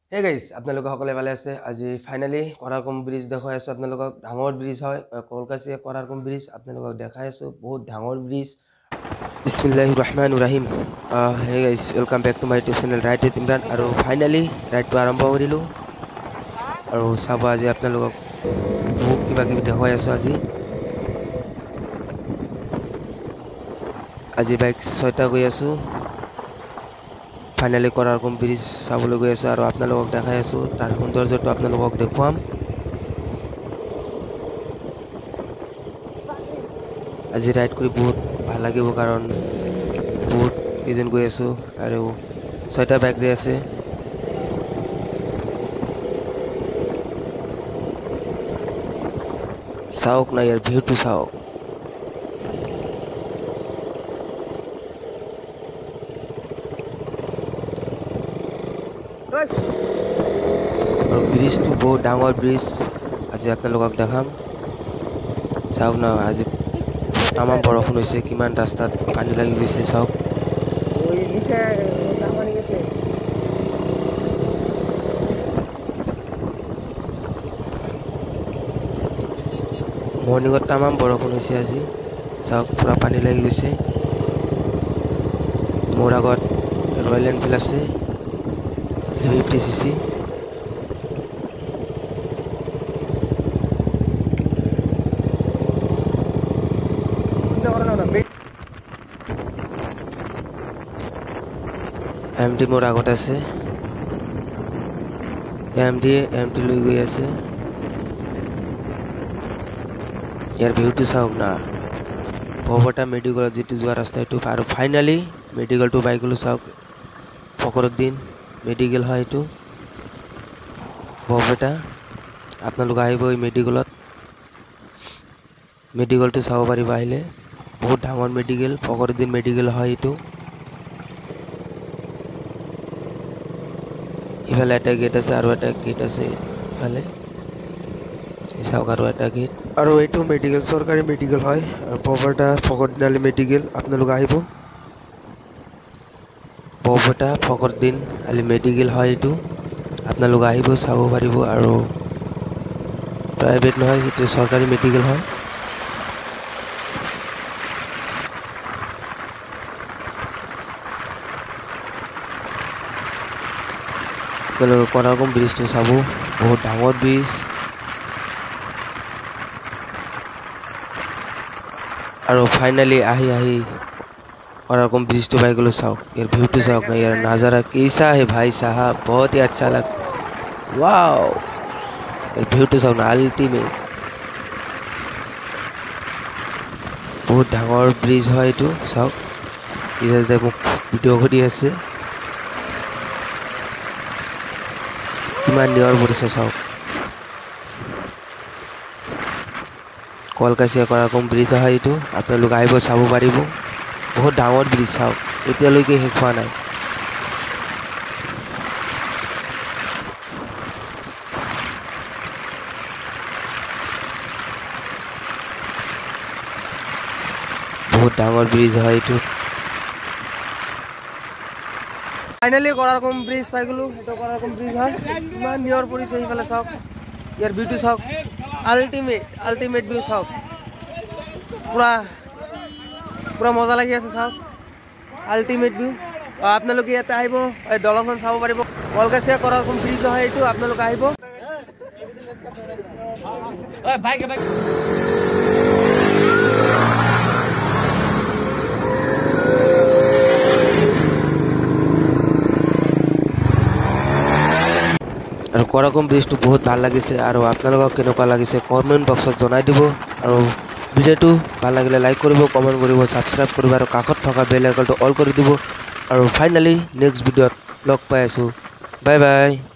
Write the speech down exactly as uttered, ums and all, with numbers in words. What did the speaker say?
Hey guys, আপোনালোক সকলে ভালে আছে আজি ফাইনালি কৰাৰকম ব্ৰিজ দেখাই আছো আপোনালোক ডাঙৰ ব্ৰিজ হয় কলকাতা কৰাৰকম ব্ৰিজ আপোনালোক দেখাই আছো বহুত ডাঙৰ ব্ৰিজ বিসমিল্লাহিৰ ৰহমানিৰ ৰহিম hey guys welcome back to my YouTube channel ride with Imran আৰু ফাইনালি ৰাইডটো আৰম্ভ কৰিলো আৰু চাব আজি আপোনালোক বহুত কিবা কিবি দেখাই আছো আজি আজি বাইক ছয়টা গৈ আছো ফাইনালি কৰাৰকম ব্ৰিজ চাবলৈ গৈ আছো আৰু আপোনালোকক দেখাই আছো তাৰ সৌন্দৰ্যটো আপোনালোকক দেখুৱাম আজি ৰাইড কৰি বহুত ভাল লাগিব কাৰণ বহুত কেজন গৈ আছো আৰু ছয়টা বাইক যে আছে চাওক না ইয়াৰ ভিউটো চাওক ब्रिज तो बहुत डांगर ब्रिज आज आपनालोকক দেখাম চাওক না আজি তামাম বৰষুণ হৈছে কিমান ৰাস্তাত পানী লাগি গৈছে চাওক ওই নিচে পানী গৈছে মৰ্নিংত তামাম বৰষুণ হৈছে আজি চাওক পুৰা পানী লাগি গৈছে মোৰ আগত ৰয়েল এনফিল্ড আছে three fifty c c MT মোর আগত আছে এমটি এমটি লৈ গৈ আছে ইয়াৰ ভিউটো চাওক না পবটা মেডিকেল যেটো যোৱা ৰাস্তা এটো আৰু ফাইনালি মেডিকেল টু বাইকলো চাওক ফকৰুদ্দিন মেডিকেল হয় এটো পবটা আপোনালোক আহিব এই মেডিকেলত মেডিকেলটো চাব পাৰিব আহিলে বহুত ডাঙৰ মেডিকেল ফকৰুদ্দিন মেডিকেল হয় এটো ইফালে এটা গেট আছে আৰু এটা গেট আছে ইফালে চাওক আৰু এটা গেট আৰু এইটো মেডিকেল সৰকাৰি মেডিকেল হয় পবটা ফকৰুদ্দিন মেডিকেল আপোনালোক আহিব পবটা ফকৰুদ্দিন আলি মেডিকেল হয় এটো আপোনালোক আহিব চাব পাৰিব আৰু প্ৰাইভেট নহয় যেটো সৰকাৰি মেডিকেল হয় আপোনালোক কৰাৰকম ব্ৰিজটো চাব বহুত ডাঙৰ ব্ৰিজ আৰু ফাইনালি আহি আহি करारकम ब्रिज तो भाई को साउक यार व्यू तो साउक ना यार नज़ारा कैसा है भाई साहब बहुत ही अच्छा लग वाओ यार व्यू तो साउक ना अल्टीमेट बहुत डांगर ब्रिज है ये साउक इधर मुख भिडिओ करी আছে কিমান নিয়ৰ পৰিছে চাওক কলকাতা কৰাৰকম ব্ৰিজ হয় এটো আপোনালোক আহিব চাব পাৰিব बहुत डांगर ब्रिज চাওক এতিয়ালৈকে শেষ হোৱা নাই बहुत डांगर ब्रिज হয় এটো ফাইনালি কৰাৰকম ব্ৰিজ পাই গলো এটো কৰাৰকম ব্ৰিজ হয় ইমান নিয়ৰ পৰিছে এইফালে চাওক ইয়াৰ ভিউটো চাওক আল্টিমেট আল্টিমেট ভিউ চাওক পুৰা পুরা মজা লাগি আছে চাওক আল্টিমেট ভিউ আপোনালোক ইয়াতে আহিব এই দলংখন চাব পাৰিব কলকাতা কৰাৰকম ব্ৰিজ হয় এটো আপোনালোক আহিব ওই বাইক বাইক আৰু কৰাৰকম ব্ৰিজটো বহুত ভাল লাগিছে আৰু আপোনালোকক কেনেকুৱা লাগিছে কমেন্ট বক্সত জনাই দিব আৰু ভিডিওটো ভাল লাগিলে লাইক কৰিব কমেন্ট কৰিব সাবস্ক্ৰাইব কৰিব আৰু কাষত থকা বেল আইকনটো অল কৰি দিব আৰু ফাইনালি নেক্সট ভিডিওত লগ পাই আছো বাই বাই।